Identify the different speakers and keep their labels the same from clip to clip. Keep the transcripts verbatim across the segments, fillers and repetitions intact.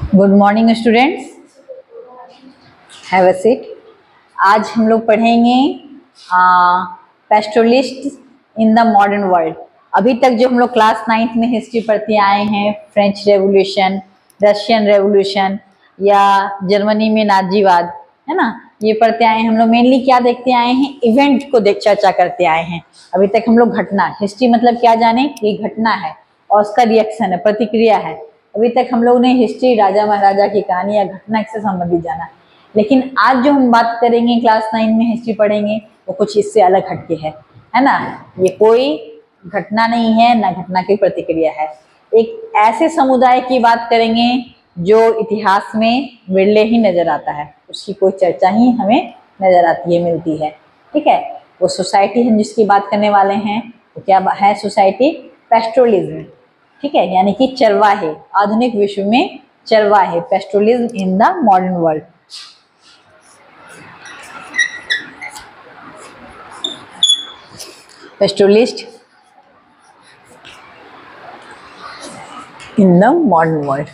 Speaker 1: Good morning students, have a seat. आज हम लोग पढ़ेंगे pastoralist in the modern world. अभी तक जो हम लोग क्लास नाइन्थ में हिस्ट्री पढ़ते आए हैं, फ्रेंच रेवोल्यूशन, रशियन रेवोल्यूशन या जर्मनी में नाजीवाद, है ना, ये पढ़ते आए हैं। हम लोग मेनली क्या देखते आए हैं, इवेंट को देख चर्चा करते आए हैं। अभी तक हम लोग घटना, हिस्ट्री मतलब क्या जाने, ये घटना है और उसका रिएक्शन है, प्रतिक्रिया है। अभी तक हम लोग ने हिस्ट्री राजा महाराजा की कहानी या घटना से संबंधित जाना, लेकिन आज जो हम बात करेंगे, क्लास नाइन में हिस्ट्री पढ़ेंगे, वो कुछ इससे अलग हटके है, है ना। ये कोई घटना नहीं है, ना घटना की प्रतिक्रिया है। एक ऐसे समुदाय की बात करेंगे जो इतिहास में विरले ही नजर आता है, उसकी कोई चर्चा ही हमें नजर आती है, मिलती है। ठीक है, वो सोसाइटी हम जिसकी बात करने वाले हैं वो क्या है, सोसाइटी पेस्टोरलिज्म। ठीक है, यानी कि चरवाहे, आधुनिक विश्व में चरवाहे, pastoralism in the modern world. Pastoralist in the modern world.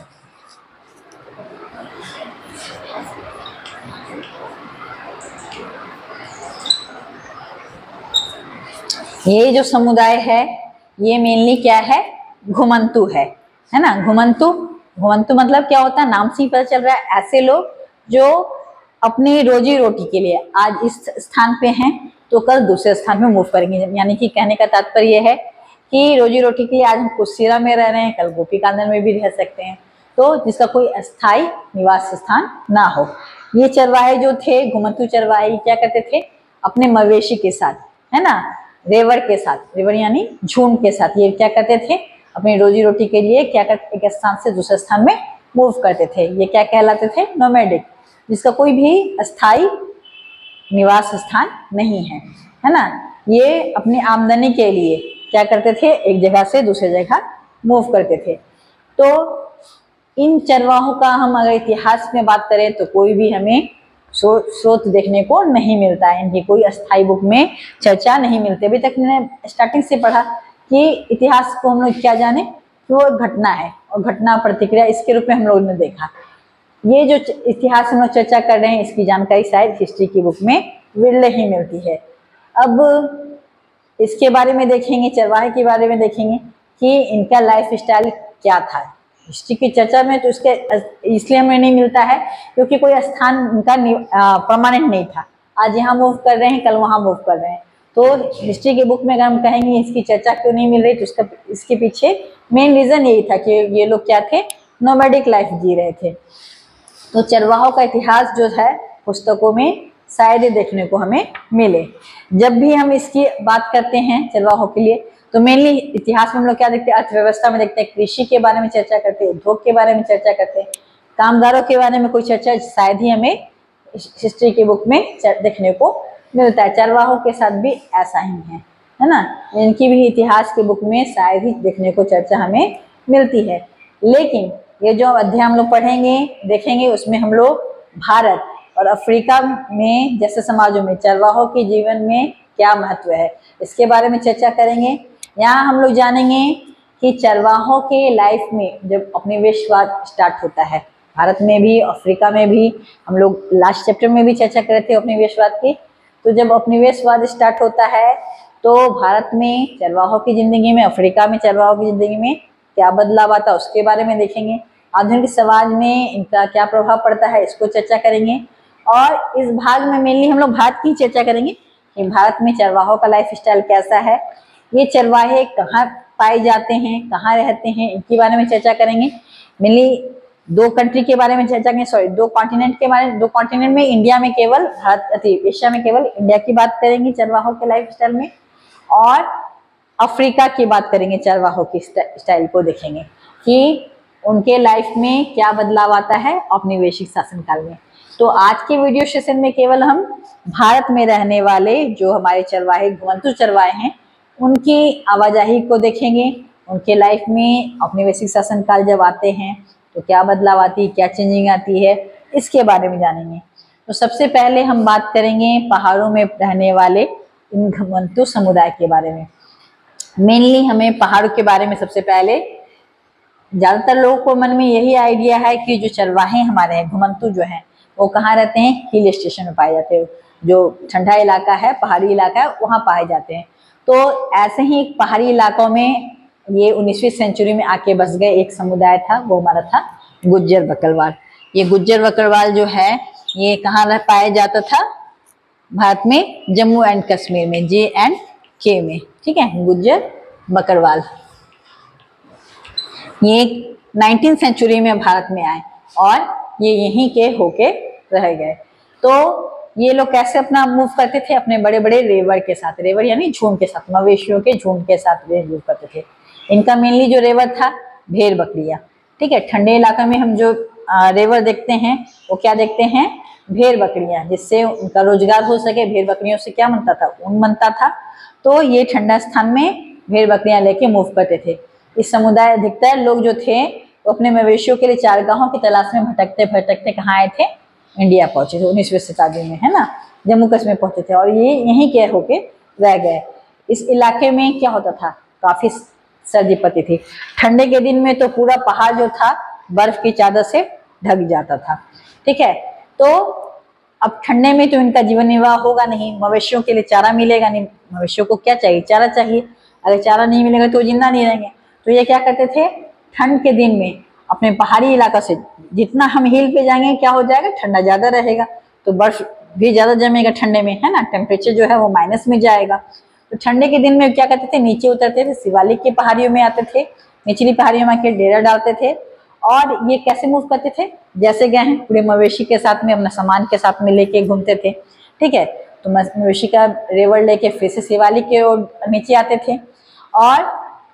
Speaker 1: ये जो समुदाय है ये मेनली क्या है, घुमंतु है, है ना। घुमंतु, घुमंतु मतलब क्या होता है, नाम से ही पता चल रहा है। ऐसे लोग जो अपनी रोजी रोटी के लिए आज इस स्थान पे हैं तो कल दूसरे स्थान पे मूव करेंगे। यानी कि कहने का तात्पर्य है कि रोजी रोटी के लिए आज हम कुशीरा में रह रहे हैं, कल गोपीकांदन में भी रह सकते हैं, तो जिसका कोई अस्थायी निवास स्थान ना हो। ये चरवाहे जो थे, घुमंतु चरवाहे, क्या करते थे, अपने मवेशी के साथ, है ना, रेवर के साथ, रेवर यानी झुंड के साथ, ये क्या करते थे, अपनी रोजी रोटी के लिए क्या करते, एक स्थान से दूसरे स्थान में मूव करते थे। ये क्या कहलाते थे, नोमैडिक, जिसका कोई भी अस्थाई निवास स्थान नहीं है, है ना। ये अपनी आमदनी के लिए क्या करते थे, एक जगह से दूसरी जगह मूव करते थे। तो इन चरवाहों का हम अगर इतिहास में बात करें तो कोई भी हमें स्रोत देखने को नहीं मिलता है, इनकी कोई अस्थाई बुक में चर्चा नहीं मिलती। अभी तक मैंने स्टार्टिंग से पढ़ा कि इतिहास को हम लोग क्या जाने कि वो घटना है और घटना प्रतिक्रिया इसके रूप में हम लोगों ने देखा। ये जो इतिहास हम लोग चर्चा कर रहे हैं, इसकी जानकारी शायद हिस्ट्री की बुक में विरले ही मिलती है। अब इसके बारे में देखेंगे, चरवाहे के बारे में देखेंगे कि इनका लाइफ स्टाइल क्या था। हिस्ट्री की चर्चा में तो इसके इसलिए हमें नहीं मिलता है क्योंकि कोई स्थान इनका परमानेंट नहीं था। आज यहाँ मूव कर रहे हैं, कल वहाँ मूव कर रहे हैं। तो हिस्ट्री की बुक में अगर हम कहेंगे इसकी चर्चा क्यों नहीं मिल रही, तो इसका इसके पीछे मेन रीजन यही था कि ये लोग क्या थे, नोमैडिक लाइफ जी रहे थे। तो चरवाहों का इतिहास जो है पुस्तकों में शायद देखने को हमें मिले। जब भी हम इसकी बात करते हैं चरवाहों के लिए, तो मेनली इतिहास में हम लोग क्या देखते हैं, अर्थव्यवस्था में देखते हैं, कृषि के बारे में चर्चा करते हैं, उद्योग के बारे में चर्चा करते हैं, कामगारों के बारे में कोई चर्चा शायद ही हमें हिस्ट्री की बुक में देखने को मिलता है। चरवाहों के साथ भी ऐसा ही है, है ना। इनकी भी इतिहास की बुक में शायद ही देखने को चर्चा हमें मिलती है। लेकिन ये जो अध्याय हम लोग पढ़ेंगे, देखेंगे, उसमें हम लोग भारत और अफ्रीका में जैसे समाजों में चरवाहों के जीवन में क्या महत्व है, इसके बारे में चर्चा करेंगे। यहाँ हम लोग जानेंगे कि चरवाहों के लाइफ में जब उपनिवेशवाद स्टार्ट होता है, भारत में भी अफ्रीका में भी, हम लोग लास्ट चैप्टर में भी चर्चा कर रहे थे उपनिवेशवाद की। तो जब उपनिवेशवाद स्टार्ट होता है तो भारत में चरवाहों की जिंदगी में, अफ्रीका में चरवाहों की जिंदगी में क्या बदलाव आता है, उसके बारे में देखेंगे। आधुनिक समाज में इनका क्या प्रभाव पड़ता है, इसको चर्चा करेंगे। और इस भाग में मेनली हम लोग भारत की चर्चा करेंगे कि भारत में चरवाहों का लाइफ स्टाइल कैसा है, ये चरवाहे कहाँ पाए जाते हैं, कहाँ रहते हैं, इनके बारे में चर्चा करेंगे। मेनली दो कंट्री के बारे में चर्चा करेंगे, सॉरी दो कॉन्टिनेंट के बारे में। दो कॉन्टिनेंट में इंडिया में केवल, भारत एशिया में केवल इंडिया की बात करेंगे चरवाहों के लाइफ स्टाइल में, और अफ्रीका की बात करेंगे, चरवाहों की स्टाइल को देखेंगे कि उनके लाइफ में क्या बदलाव आता है औपनिवेशिक शासनकाल में। तो आज के वीडियो सेशन में केवल हम भारत में रहने वाले जो हमारे चरवाहे, घुमंतु चरवाहे हैं, उनकी आवाजाही को देखेंगे। उनके लाइफ में औपनिवेशिक शासनकाल जब आते हैं तो क्या बदलाव आती है, क्या चेंजिंग आती है, इसके बारे में जानेंगे। तो सबसे पहले हम बात करेंगे पहाड़ों में रहने वाले इन घुमंतु समुदाय के बारे में। मेनली हमें पहाड़ों के बारे में सबसे पहले ज्यादातर लोगों को मन में यही आइडिया है कि जो चरवाहे हमारे हैं, घुमंतु जो हैं, वो कहाँ रहते हैं? हिल स्टेशन में पाए जाते हैं, जो ठंडा इलाका है, पहाड़ी इलाका है, वहाँ पाए जाते हैं। तो ऐसे ही पहाड़ी इलाकों में ये उन्नीसवीं सेंचुरी में आके बस गए एक समुदाय था, वो हमारा था गुज्जर बकरवाल। ये गुज्जर बकरवाल जो है ये कहाँ रह पाया जाता था? भारत में जम्मू एंड कश्मीर में, जे एंड के में, ठीक है, गुज्जर बकरवाल। ये नाइनटीन सेंचुरी में भारत में आए और ये यहीं के होके रह गए। तो ये लोग कैसे अपना मूव करते थे? अपने बड़े बड़े रेवर के साथ, रेवर यानी झुंड के साथ, मवेशियों के झुंड के साथ मूव करते थे। इनका मेनली जो रेवर था भेड़ बकरियां, ठीक है। ठंडे इलाके में हम जो रेवर देखते हैं वो क्या देखते हैं? भेड़ बकरियां, जिससे उनका रोजगार हो सके। भेड़ बकरियों से क्या बनता था? ऊन बनता था। तो ये ठंडा स्थान में भेड़ बकरियां लेके मूव करते थे। इस समुदाय अधिकतर लोग जो थे वो अपने मवेशियों के लिए चारगाहों की तलाश में भटकते भटकते कहाँ आए थे? इंडिया पहुंचे थे उन्नीसवीं शताब्दी में, है ना, जम्मू कश्मीर पहुंचे थे और ये यहीं के होके रह गए। इस इलाके में क्या होता था? काफी सर्दी पड़ती थी। ठंडे के दिन में तो पूरा पहाड़ जो था बर्फ की चादर से ढक जाता था, ठीक है। तो अब ठंडे में तो इनका जीवन निर्वाह होगा नहीं, मवेशियों के लिए चारा मिलेगा नहीं। मवेशियों को क्या चाहिए? चारा चाहिए। अगर चारा नहीं मिलेगा तो जिंदा नहीं रहेंगे। तो ये क्या करते थे? ठंड के दिन में अपने पहाड़ी इलाका से जितना हम हिल पे जाएंगे क्या हो जाएगा? ठंडा ज्यादा रहेगा, तो बर्फ भी ज्यादा जमेगा ठंडे में, है ना, टेम्परेचर जो है वो माइनस में जाएगा। तो ठंडे के दिन में क्या करते थे? नीचे उतरते थे, शिवालिक की पहाड़ियों में आते थे, निचली पहाड़ियों में आके डेरा डालते थे। और ये कैसे मूव करते थे? जैसे गए हैं पूरे मवेशी के साथ में, अपना सामान के साथ में लेके घूमते थे, ठीक है। तो मवेशी का रेवड़ लेके फिर से शिवालिक के ओर नीचे आते थे और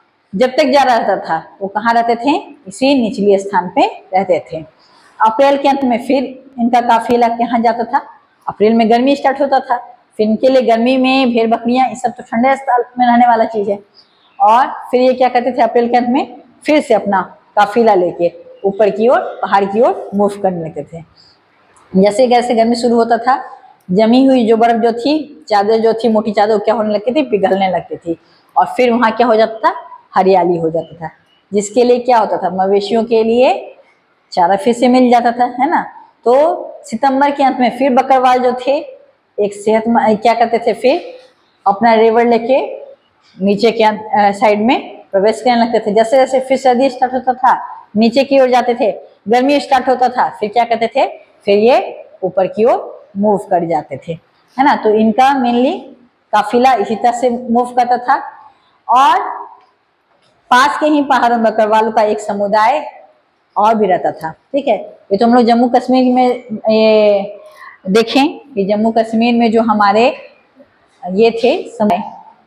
Speaker 1: जब तक जा रहता था वो कहाँ रहते थे? इसी निचली स्थान पे रहते थे। अप्रैल के अंत में फिर इनका काफिला कहाँ जाता था? अप्रैल में गर्मी स्टार्ट होता था, फिर इनके लिए गर्मी में भेड़ बकरियां, इस सब तो ठंडे स्थान में रहने वाला चीज है। और फिर ये क्या करते थे? अप्रैल के अंत में फिर से अपना काफिला लेके ऊपर की ओर, पहाड़ की ओर मूव करने लगते थे। जैसे जैसे गर्मी शुरू होता था, जमी हुई जो बर्फ जो थी, चादर जो थी, मोटी चादर, क्या होने लगती थी? पिघलने लगती थी। और फिर वहां क्या हो जाता था? हरियाली हो जाता था, जिसके लिए क्या होता था? मवेशियों के लिए चारा फिर से मिल जाता था, है ना। तो सितंबर के अंत में फिर बकरवाल जो थे एक सेहत क्या करते थे? फिर अपना रेवड़ लेके नीचे के साइड में प्रवेश करने लगते थे। जैसे जैसे फिर सर्दी स्टार्ट होता था नीचे की ओर जाते थे, गर्मी स्टार्ट होता था फिर क्या करते थे? फिर ये ऊपर की ओर मूव कर जाते थे, है ना। तो इनका मेनली काफिला इसी तरह से मूव करता था। और पास के ही पहाड़ों में बकरवालों का एक समुदाय और भी रहता था, ठीक है। ये तो हम लोग जम्मू कश्मीर में ये देखें कि जम्मू कश्मीर में जो हमारे ये थे समय,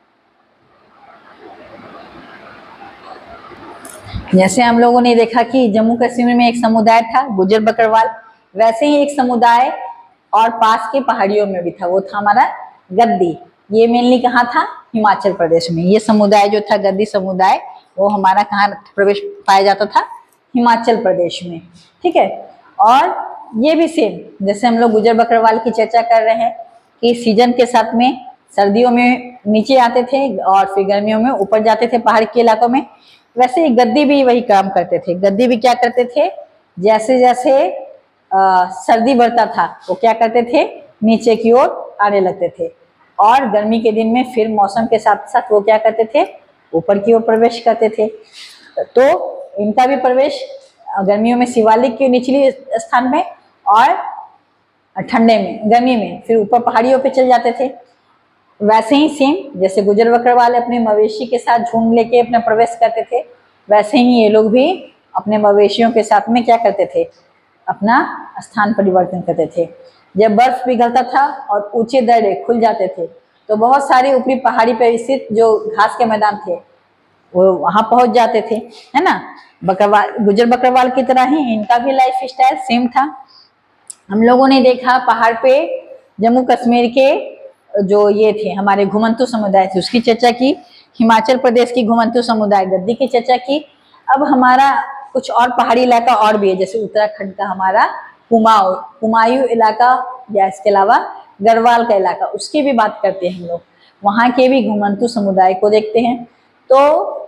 Speaker 1: जैसे हम लोगों ने देखा कि जम्मू कश्मीर में एक समुदाय था गुज्जर बकरवाल, वैसे ही एक समुदाय और पास के पहाड़ियों में भी था, वो था हमारा गद्दी। ये मेनली कहाँ था? हिमाचल प्रदेश में। ये समुदाय जो था गद्दी समुदाय, वो हमारा कहाँ प्रवेश पाया जाता था? हिमाचल प्रदेश में, ठीक है। और ये भी सेम जैसे हम लोग गुज्जर बकरवाल की चर्चा कर रहे हैं कि सीजन के साथ में सर्दियों में नीचे आते थे और फिर गर्मियों में ऊपर जाते थे पहाड़ के इलाकों में, वैसे ही गद्दी भी वही काम करते थे। गद्दी भी क्या करते थे? जैसे जैसे आ, सर्दी बढ़ता था वो क्या करते थे? नीचे की ओर आने लगते थे। और गर्मी के दिन में फिर मौसम के साथ साथ वो क्या करते थे? ऊपर की ओर प्रवेश करते थे। तो इनका भी प्रवेश गर्मियों में शिवालिक के निचली स्थान में और ठंडे में, गर्मी में फिर ऊपर पहाड़ियों पे चल जाते थे। वैसे ही सेम जैसे गुज्जर बकरवाल अपने मवेशी के साथ झुंड लेके अपना प्रवेश करते थे, वैसे ही ये लोग भी अपने मवेशियों के साथ में क्या करते थे? अपना स्थान परिवर्तन करते थे। जब बर्फ पिघलता था और ऊंचे दर्रे खुल जाते थे तो बहुत सारे ऊपरी पहाड़ी पर स्थित जो घास के मैदान थे वो वहां पहुंच जाते थे, है ना। बकरवाल, गुज्जर बकरवाल की तरह ही इनका भी लाइफ स्टाइल सेम था। हम लोगों ने देखा पहाड़ पे जम्मू कश्मीर के जो ये थे हमारे घुमंतु समुदाय थे उसकी चर्चा की, हिमाचल प्रदेश की घुमंतु समुदाय गद्दी की चर्चा की। अब हमारा कुछ और पहाड़ी इलाका और भी है, जैसे उत्तराखंड का हमारा कुमाऊं कुमायूं इलाका या इसके अलावा गढ़वाल का इलाका, उसकी भी बात करते हैं हम लोग। वहाँ के भी घुमंतु समुदाय को देखते हैं। तो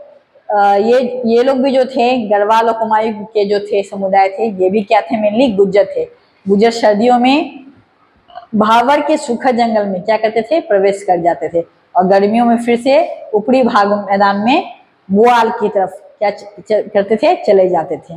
Speaker 1: ये ये लोग भी जो थे गढ़वाल और कुमायूं के जो थे समुदाय थे, ये भी क्या थे, मेनली गुज्जर थे। गुज्जर सर्दियों में भावर के सुखद जंगल में क्या करते थे, प्रवेश कर जाते थे, और गर्मियों में फिर से ऊपरी भाग मैदान में बुआल की तरफ क्या करते थे, चले जाते थे।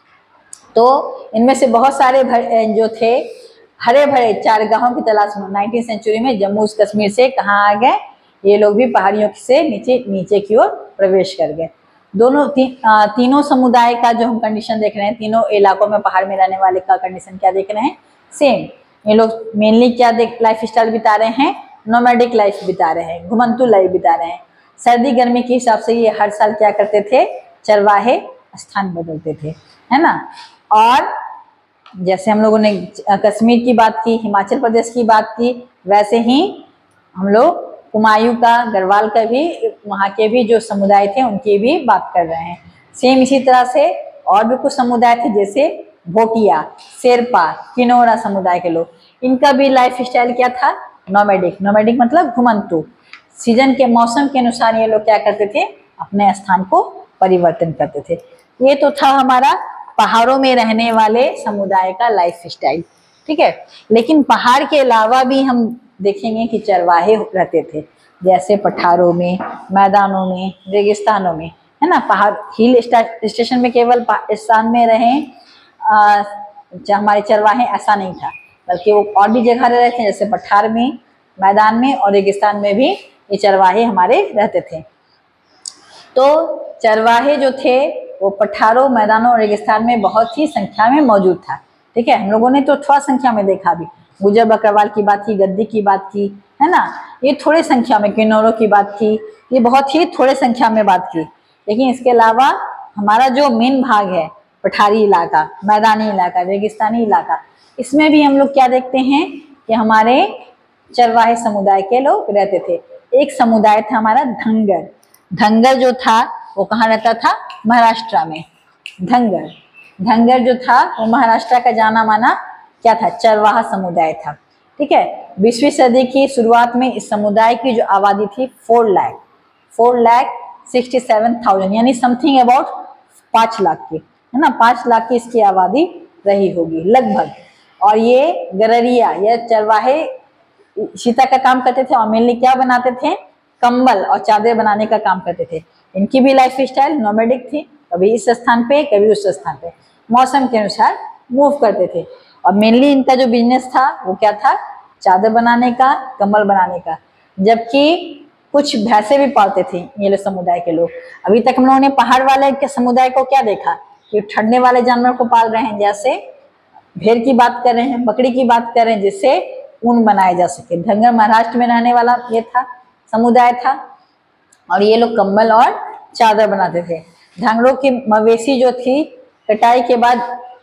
Speaker 1: तो इनमें से बहुत सारे जो थे हरे भरे चारगाहों की तलाश में नाइनटीन सेंचुरी में जम्मू कश्मीर से कहाँ आ गए, ये लोग भी पहाड़ियों से नीचे नीचे की ओर प्रवेश कर गए। दोनों ती, आ, तीनों समुदाय का जो हम कंडीशन देख रहे हैं, तीनों इलाकों में पहाड़ में रहने वाले का कंडीशन क्या देख रहे हैं, सेम। ये लोग मेनली क्या देख लाइफ स्टाइल बिता रहे हैं, नोमैडिक लाइफ बिता रहे हैं, घुमंतु लाइफ बिता रहे हैं। सर्दी गर्मी के हिसाब से ये हर साल क्या करते थे, चरवाहे स्थान बदलते थे, है ना। और जैसे हम लोगों ने कश्मीर की बात की, हिमाचल प्रदेश की बात की, वैसे ही हम लोग कुमायूं का, गढ़वाल का भी, वहाँ के भी जो समुदाय थे उनकी भी बात कर रहे हैं। सेम इसी तरह से और भी कुछ समुदाय थे, जैसे भोटिया, शेरपा, किन्नौरा समुदाय के लोग, इनका भी लाइफ स्टाइल क्या था, नोमैडिक। नोमैडिक मतलब घुमंतु। सीजन के मौसम के अनुसार ये लोग क्या करते थे, अपने स्थान को परिवर्तन करते थे। ये तो था हमारा पहाड़ों में रहने वाले समुदाय का लाइफ स्टाइल, ठीक है। लेकिन पहाड़ के अलावा भी हम देखेंगे कि चरवाहे रहते थे, जैसे पठारों में, मैदानों में, रेगिस्तानों में, है ना। पहाड़ हिल स्टेशन में केवल स्थान में रहे आ, हमारे चरवाहे, ऐसा नहीं था, बल्कि वो और भी जगह रह रहे थे, जैसे पठार में, मैदान में और रेगिस्तान में भी ये चरवाहे हमारे रहते थे। तो चरवाहे जो थे वो पठारों, मैदानों और रेगिस्तान में बहुत ही संख्या में मौजूद था, ठीक है। हम लोगों ने तो थोड़ा संख्या में देखा भी, गुज्जर बकरवाल की बात की, गद्दी की बात की, है ना, ये थोड़े संख्या में, किन्नौरों की बात की, ये बहुत ही थोड़े संख्या में बात की। लेकिन इसके अलावा हमारा जो मेन भाग है, पठारी इलाका, मैदानी इलाका, रेगिस्तानी इलाका, इसमें भी हम लोग क्या देखते हैं कि हमारे चरवाहे समुदाय के लोग रहते थे। एक समुदाय था हमारा धंगर। धंगर जो था वो कहाँ रहता था, महाराष्ट्र में। धंगर धंगर जो था वो महाराष्ट्र का जाना माना क्या था, चरवाहा समुदाय था, ठीक है। बीसवीं सदी की शुरुआत में इस समुदाय की जो आबादी थी four lakh four lakh sixty seven thousand यानी समथिंग अबाउट पाँच लाख की, है ना, पाँच लाख की इसकी आबादी रही होगी लगभग। और ये गररिया, ये चरवाहे सीता का काम करते थे और मेनली क्या बनाते थे, कंबल और चादर बनाने का काम करते थे। इनकी भी लाइफ स्टाइल नोमैडिक थी, कभी इस स्थान पे कभी उस स्थान पे, मौसम के अनुसार मूव करते थे। और मेनली इनका जो बिजनेस था वो क्या था, चादर बनाने का, कंबल बनाने का। जबकि कुछ भैंसे भी पालते थे ये लोग समुदाय के लोग। अभी तक हम लोगों ने पहाड़ वाले के समुदाय को क्या देखा कि ठंडे वाले जानवर को पाल रहे हैं, जैसे भेड़ की बात कर रहे हैं, बकरी की बात कर रहे हैं, जिससे ऊन बनाया जा सके। धंगर महाराष्ट्र में रहने वाला ये था, समुदाय था, और ये लोग कंबल और चादर बनाते थे। धंगरों की मवेशी जो थी, कटाई के बाद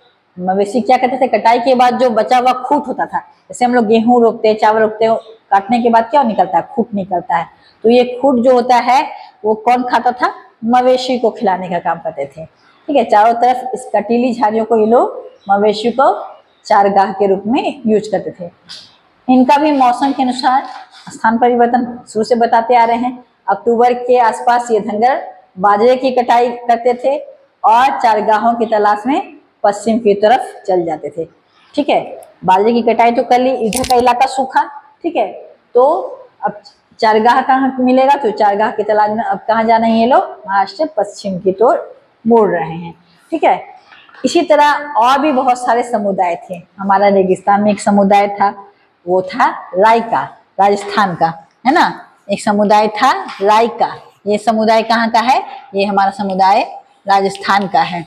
Speaker 1: मवेशी क्या करते थे, कटाई के बाद जो बचा हुआ खूट होता था, जैसे हम लोग गेहूं रोपते हैं, चावल रोपते हैं, काटने के बाद क्या निकलता है, खूट निकलता है। तो ये खूट जो होता है वो कौन खाता था, मवेशी को खिलाने का काम करते थे, ठीक है। चारों तरफ इस कटीली झाड़ियों को ये लोग मवेशी को चारगाह के रूप में यूज करते थे। इनका भी मौसम के अनुसार स्थान परिवर्तन शुरू से बताते आ रहे हैं। अक्टूबर के आसपास ये धंगर बाजरे की कटाई करते थे और चारगाहों की तलाश में पश्चिम की तरफ चल जाते थे, ठीक है। बाजरे की कटाई तो कर ली, इधर का इलाका सूखा, ठीक है। तो अब चारगाह कहाँ मिलेगा, तो चारगाह की तलाश में अब कहाँ जाना है, ये लोग महाराष्ट्र पश्चिम की ओर मुड़ रहे हैं, ठीक है। इसी तरह और भी बहुत सारे समुदाय थे। हमारा रेगिस्तान में एक समुदाय था, वो था रायका, राजस्थान का, है ना। एक समुदाय था रायका, ये समुदाय कहाँ का है, ये हमारा समुदाय राजस्थान का है।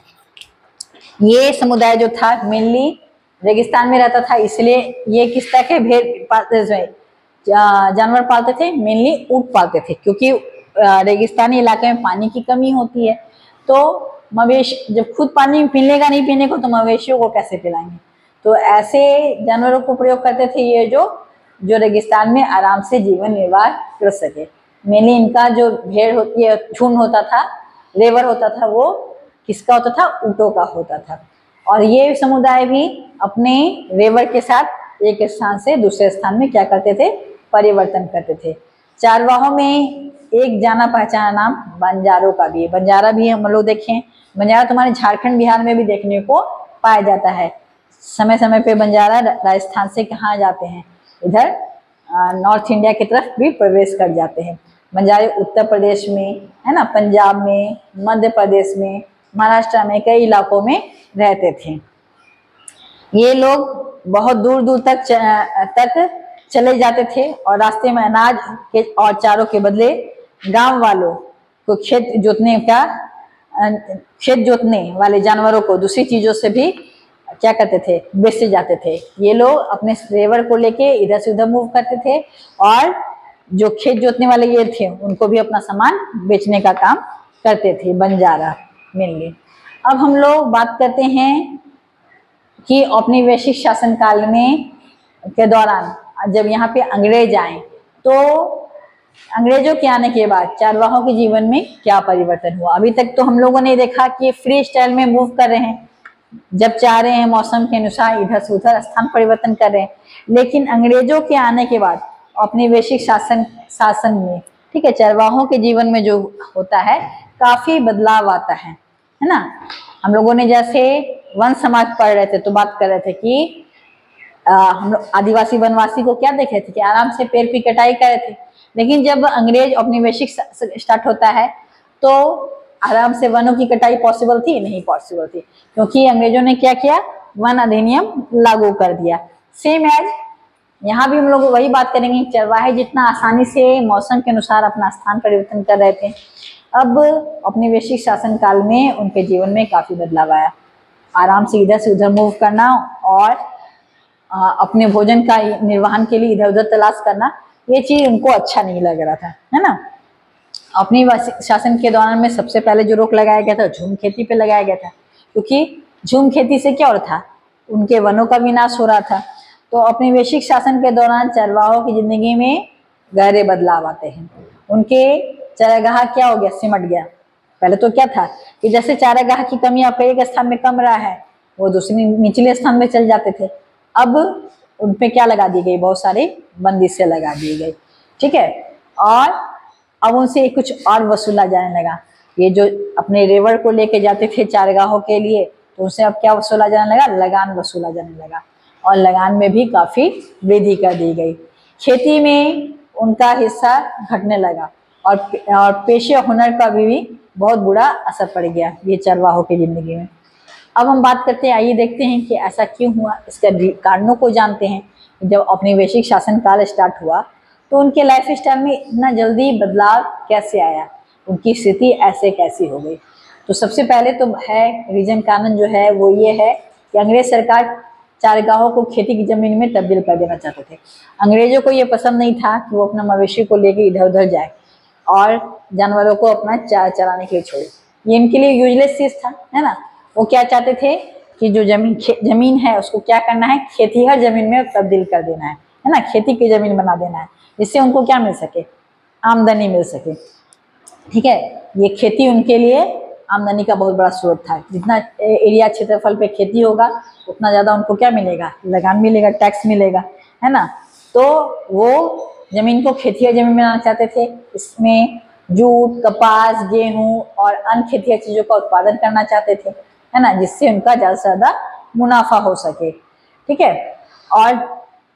Speaker 1: ये समुदाय जो था मेनली रेगिस्तान में रहता था, इसलिए ये किस तरह के भेड़ जानवर पालते थे, मेनली ऊंट पालते थे, क्योंकि रेगिस्तानी इलाके में पानी की कमी होती है। तो मवेशी जब खुद पानी मिलेगा नहीं पीने को, तो मवेशियों को कैसे पिलाएंगे। तो ऐसे जानवरों को प्रयोग करते थे ये जो जो रेगिस्तान में आराम से जीवन निर्वाह कर सके। मेनली इनका जो भेड़ होती है, झुंड होता था, रेवर होता था, वो किसका होता था, ऊँटों का होता था। और ये समुदाय भी अपने रेवर के साथ एक स्थान से दूसरे स्थान में क्या करते थे, परिवर्तन करते थे। चारवाहों में एक जाना पहचाना नाम बंजारों का भी है। बंजारा भी हम लोग देखें, बंजारा तुम्हारे झारखंड बिहार में भी देखने को पाया जाता है। समय समय पे बंजारा राजस्थान से कहाँ जाते हैं, इधर नॉर्थ इंडिया की तरफ भी प्रवेश कर जाते हैं। बंजारे उत्तर प्रदेश में, है ना, पंजाब में, मध्य प्रदेश में, महाराष्ट्र में, कई इलाकों में रहते थे। ये लोग बहुत दूर दूर तक च, तक चले जाते थे और रास्ते में अनाज के और चारों के बदले गांव वालों को खेत जोतने का खेत जोतने वाले जानवरों को दूसरी चीजों से भी क्या करते थे, बेचते जाते थे। ये लोग अपने लेबर को लेके इधर से उधर मूव करते थे और जो खेत जोतने वाले ये थे उनको भी अपना सामान बेचने का काम करते थे, बंजारा मेनली। अब हम लोग बात करते हैं कि औपनिवेशिक शासन काल में के दौरान जब यहाँ पे अंग्रेज आए तो अंग्रेजों के आने के बाद चारवाहों के जीवन में क्या परिवर्तन हुआ। अभी तक तो हम लोगों ने देखा कि फ्री स्टाइल में मूव कर रहे हैं, जब चाह रहे हैं मौसम के अनुसार इधर से उधर स्थान परिवर्तन कर रहे हैं। लेकिन अंग्रेजों के आने के बाद औपनिवेशिक शासन शासन में, ठीक है, चरवाहों के जीवन में जो होता है काफी बदलाव आता है, है ना। हम लोगों ने जैसे वन समाज पढ़ रहे थे तो बात कर रहे थे कि आ, हम लोग आदिवासी वनवासी को क्या देख रहे थे कि आराम से पेड़ की कटाई कर रहे थे। लेकिन जब अंग्रेज औपनिवेशिक स्टार्ट होता है तो आराम से वनों की कटाई पॉसिबल थी, नहीं पॉसिबल थी, क्योंकि अंग्रेजों ने क्या किया, वन अधिनियम लागू कर दिया। सेम एज यहाँ भी हम लोग वही बात करेंगे, चरवाहे जितना आसानी से मौसम के अनुसार अपना स्थान परिवर्तन कर रहे थे, अब औपनिवेशिक शासन काल में उनके जीवन में काफी बदलाव आया। आराम से इधर से उधर मूव करना और अपने भोजन का निर्वहन के लिए इधर उधर तलाश करना, ये चीज उनको अच्छा नहीं लग रहा था, है ना। अपनी शासन के दौरान में सबसे पहले जो रोक लगाया गया था झूम खेती पे लगाया गया था, क्योंकि झूम खेती से क्या हो रहा था, उनके वनों का विनाश हो रहा था। तो औपनिवेशिक शासन के दौरान चरवाहों की जिंदगी में गहरे बदलाव आते हैं। उनके चारागाह क्या हो गया, सिमट गया। पहले तो क्या था कि जैसे चारागाह की कमी आपका एक स्थान में कम रहा है, वो दूसरे निचले स्थान में चल जाते थे। अब उनपे क्या लगा दी गई, बहुत सारे बंदिशें लगा दी गई, ठीक है। और अब उनसे कुछ और वसूला जाने लगा। ये जो अपने रेवर को लेके जाते थे चारगाहों के लिए, तो उनसे अब क्या वसूला जाने लगा, लगान वसूला जाने लगा। और लगान में भी काफी वृद्धि कर दी गई। खेती में उनका हिस्सा घटने लगा और और पेशे हुनर का भी, भी बहुत बुरा असर पड़ गया ये चरवाहों की जिंदगी में। अब हम बात करते हैं, आइए देखते हैं कि ऐसा क्यों हुआ, इसके कारणों को जानते हैं। जब औपनिवेशिक शासन काल स्टार्ट हुआ तो उनके लाइफ स्टाइल में इतना जल्दी बदलाव कैसे आया, उनकी स्थिति ऐसे कैसी हो गई। तो सबसे पहले तो है रीजन, कारण जो है वो ये है कि अंग्रेज सरकार चारगाहों को खेती की जमीन में तब्दील कर देना चाहते थे। अंग्रेजों को ये पसंद नहीं था कि वो अपना मवेशी को लेके इधर उधर जाए और जानवरों को अपना चार चराने के लिए छोड़े, ये इनके लिए यूजलेस चीज था, है ना। वो क्या चाहते थे कि जो जमीन जमीन है उसको क्या करना है, खेतीहर जमीन में तब्दील कर देना है, है ना, खेती की जमीन बना देना है, जिससे उनको क्या मिल सके, आमदनी मिल सके, ठीक है। ये खेती उनके लिए आमदनी का बहुत बड़ा स्रोत था। जितना एरिया क्षेत्रफल पे खेती होगा उतना ज़्यादा उनको क्या मिलेगा, लगान मिलेगा, टैक्स मिलेगा, है ना। तो वो जमीन को खेतीहर जमीन बनाना चाहते थे। इसमें जूट, कपास, गेहूं और अन्य खेतीहर चीज़ों का उत्पादन करना चाहते थे, है ना, जिससे उनका ज़्यादा से ज़्यादा मुनाफा हो सके, ठीक है। और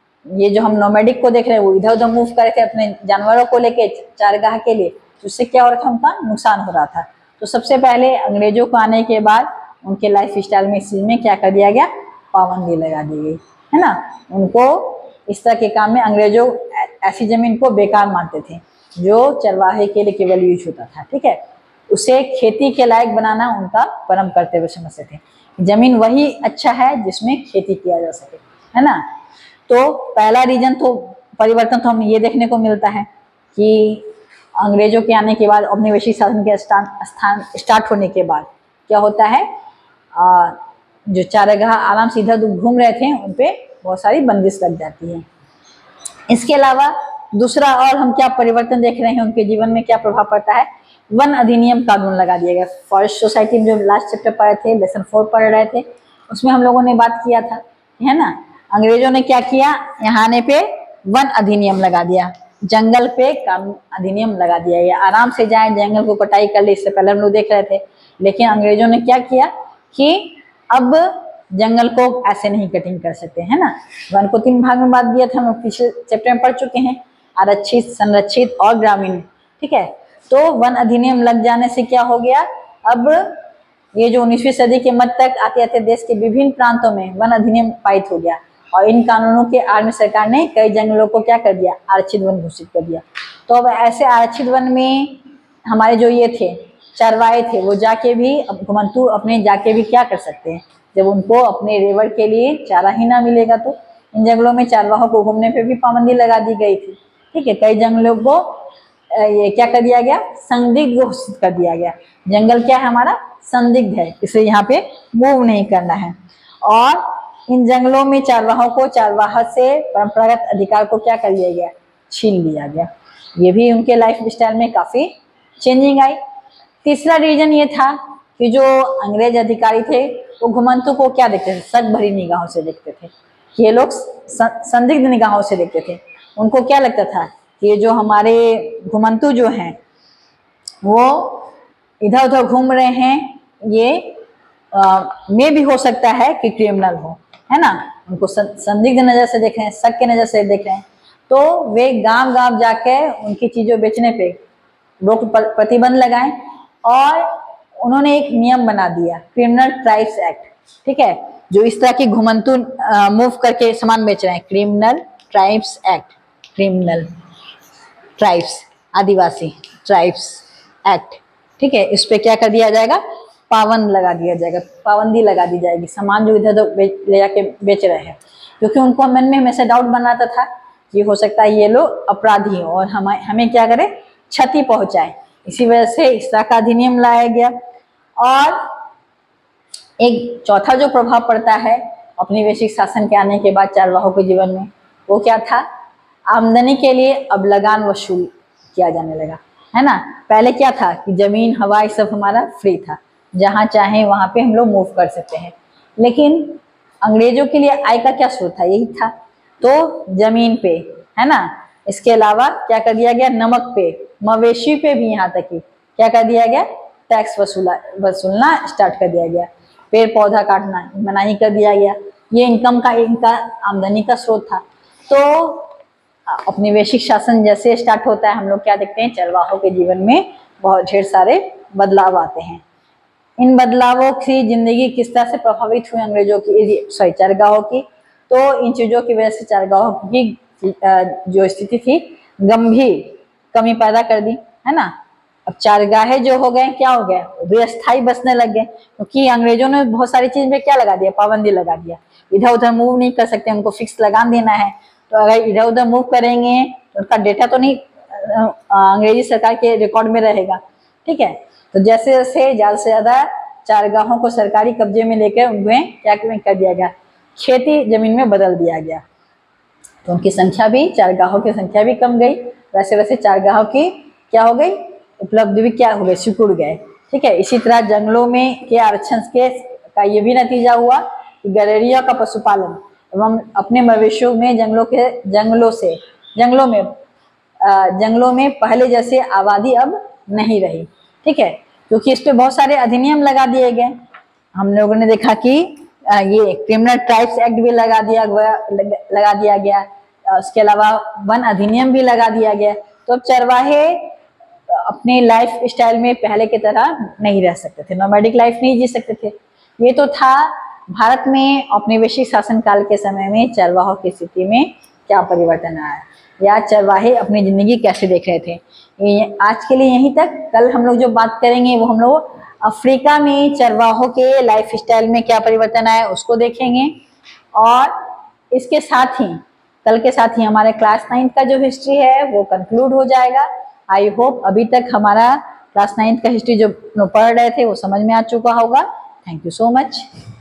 Speaker 1: ये जो हम नोमैडिक को देख रहे हैं वो इधर उधर मूव कर रहे थे अपने जानवरों को लेके चारगाह के लिए, तो उससे क्या हो रहा था, उनका नुकसान हो रहा था। तो सबसे पहले अंग्रेजों को आने के बाद उनके लाइफ स्टाइल में इस चीज में क्या कर दिया गया, पाबंदी लगा दी गई, है ना। उनको इस तरह के काम में अंग्रेजों ऐसी जमीन को बेकार मानते थे जो चरवाहे के लिए केवल यूज होता था, ठीक है। उसे खेती के लायक बनाना उनका परम कर्तव्य समझते थे। जमीन वही अच्छा है जिसमें खेती किया जा सके, है ना। तो पहला रीजन तो परिवर्तन तो हमें ये देखने को मिलता है कि अंग्रेजों के आने के बाद, औपनिवेशिक शासन के स्थान स्थान स्टार्ट होने के बाद क्या होता है, आ, जो चारागाह आराम से इधर घूम रहे थे उन पे बहुत सारी बंदिश लग जाती है। इसके अलावा दूसरा और हम क्या परिवर्तन देख रहे हैं, उनके जीवन में क्या प्रभाव पड़ता है, वन अधिनियम कानून लगा दिया गया। फॉरेस्ट सोसाइटी में जो लास्ट चैप्टर पढ़े थे, लेसन फोर पढ़ रहे थे, उसमें हम लोगों ने बात किया था, है ना। अंग्रेजों ने क्या किया, यहाँ आने पे वन अधिनियम लगा दिया। जंगल पे कानून अधिनियम लगा दिया गया, आराम से जाएं जंगल को कटाई कर ले। इससे पहले हम लोग देख रहे थे, लेकिन अंग्रेजों ने क्या किया कि अब जंगल को ऐसे नहीं कटिंग कर सकते, है ना। वन को तीन भाग में बांट दिया था, हम लोग पिछले चैप्टर में पढ़ चुके हैं, आरक्षित, संरक्षित और ग्रामीण, ठीक है। तो वन अधिनियम लग जाने से क्या हो गया, अब ये जो उन्नीसवीं सदी के मध्य तक आते आते देश के विभिन्न प्रांतों में वन अधिनियम पारित हो गया और इन कानूनों के आड़ में सरकार ने कई जंगलों को क्या कर दिया, आरक्षित वन घोषित कर दिया। तो अब ऐसे आरक्षित वन में हमारे जो ये थे चरवाहे थे, वो जाके भी घुमंतू अपने जाके भी क्या कर सकते हैं, जब उनको अपने रेवड़ के लिए चारा ही ना मिलेगा। तो इन जंगलों में चरवाहों को घूमने पे भी पाबंदी लगा दी गई थी, ठीक है। कई जंगलों को ये क्या कर दिया गया, संदिग्ध घोषित कर दिया गया। जंगल क्या है हमारा, संदिग्ध है, इसे यहाँ पे मूव नहीं करना है। और इन जंगलों में चरवाहों को चारवाहा से परंपरागत अधिकार को क्या कर लिया गया, छीन लिया गया। ये भी उनके लाइफ स्टाइल में काफी चेंजिंग आई। तीसरा रीजन ये था कि जो अंग्रेज अधिकारी थे वो घुमंतू को क्या देखते थे, शक भरी निगाहों से देखते थे। ये लोग संदिग्ध निगाहों से देखते थे। उनको क्या लगता था कि ये जो हमारे घुमंतू जो हैं वो इधर उधर घूम रहे हैं, ये में भी हो सकता है कि क्रिमिनल हो, है ना। उनको संदिग्ध नजर से देख रहे हैं, शक के नजर से देख रहे हैं। तो वे गांव गांव जाके उनकी चीजों बेचने पे रोक प्रतिबंध लगाए और उन्होंने एक नियम बना दिया, क्रिमिनल ट्राइब्स एक्ट, ठीक है। जो इस तरह की घुमंतू मूव करके सामान बेच रहे हैं, criminal tribes act, criminal tribes, आदिवासी ट्राइब्स एक्ट, ठीक है। इस पे क्या कर दिया जाएगा, पाबंद लगा दिया जाएगा, पाबंदी लगा दी जाएगी सामान जो इधर उधर ले जाके बेच रहे हैं। क्योंकि उनको मन में हमेशा डाउट बनाता था कि हो सकता है ये लोग अपराधी हो और हमें हमें क्या करे, क्षति पहुंचाए। इसी वजह से इस तरह का अधिनियम लाया गया। और एक चौथा जो प्रभाव पड़ता है औपनिवेशिक शासन के आने के बाद चरवाहों के जीवन में, वो क्या था, आमदनी के लिए अब लगान वसूल किया जाने लगा, है ना। पहले क्या था कि जमीन हवा सब हमारा फ्री था, जहां चाहे वहां पे हम लोग मूव कर सकते हैं। लेकिन अंग्रेजों के लिए आय का क्या स्रोत था, यही था। तो जमीन पे, है ना, इसके अलावा क्या कर दिया गया, नमक पे, मवेशी पे भी यहाँ तक कि क्या कर दिया गया, टैक्स वसूला वसूलना स्टार्ट कर दिया गया। पेड़ पौधा काटना मनाही कर दिया गया। ये इनकम का इनका आमदनी का स्रोत था। तो औपनिवेशिक शासन जैसे स्टार्ट होता है, हम लोग क्या देखते हैं, चरवाहों के जीवन में बहुत ढेर सारे बदलाव आते हैं। इन बदलावों की जिंदगी किस तरह से प्रभावित हुई अंग्रेजों की, सॉरी चरगाहों की, तो इन चीजों की वजह से चरगाहों की जो स्थिति थी गंभीर कमी पैदा कर दी, है ना। अब चारगाहे जो हो गए, क्या हो गए, वे अस्थायी बसने लग गए, क्योंकि अंग्रेजों ने बहुत सारी चीज में क्या लगा दिया, पाबंदी लगा दिया। इधर उधर मूव नहीं कर सकते, उनको फिक्स लगान देना है। तो अगर इधर उधर मूव करेंगे तो उनका डेटा तो नहीं अंग्रेजी सरकार के रिकॉर्ड में रहेगा, ठीक है। तो जैसे जैसे ज्यादा से ज्यादा चारगाहों को सरकारी कब्जे में लेकर उन्हें क्या कर दिया गया, खेती जमीन में बदल दिया गया। तो उनकी संख्या भी, चारगाहों की संख्या भी कम गई। वैसे वैसे चारगाहों की क्या हो गई, उपलब्धि भी क्या हो गई, सिकुड़ गए, ठीक है। इसी तरह जंगलों में के आरक्षण के का ये भी नतीजा हुआ कि गड़ेरिया का पशुपालन एवं अपने मवेशियों में जंगलों के जंगलों से जंगलों में आ, जंगलों में पहले जैसे आबादी अब नहीं रही, ठीक है। क्योंकि इस पे बहुत सारे अधिनियम लगा दिए गए। हम लोगों ने देखा कि आ, ये क्रिमिनल ट्राइब्स एक्ट भी लगा दिया लगा दिया गया, उसके अलावा वन अधिनियम भी लगा दिया गया। तो अब चरवाहे अपने लाइफ स्टाइल में पहले की तरह नहीं रह सकते थे, नोमैडिक लाइफ नहीं जी सकते थे। ये तो था भारत में औपनिवेशिक शासन काल के समय में चरवाहों की स्थिति में क्या परिवर्तन आया, या चरवाहे अपनी जिंदगी कैसे देख रहे थे। ये आज के लिए यहीं तक। कल हम लोग जो बात करेंगे वो हम लोग अफ्रीका में चरवाहों के लाइफ स्टाइल में क्या परिवर्तन आया उसको देखेंगे। और इसके साथ ही कल के साथ ही हमारे क्लास नाइन्थ का जो हिस्ट्री है वो कंक्लूड हो जाएगा। आई होप अभी तक हमारा क्लास नाइन्थ का हिस्ट्री जो पढ़ रहे थे वो समझ में आ चुका होगा। Thank you so much.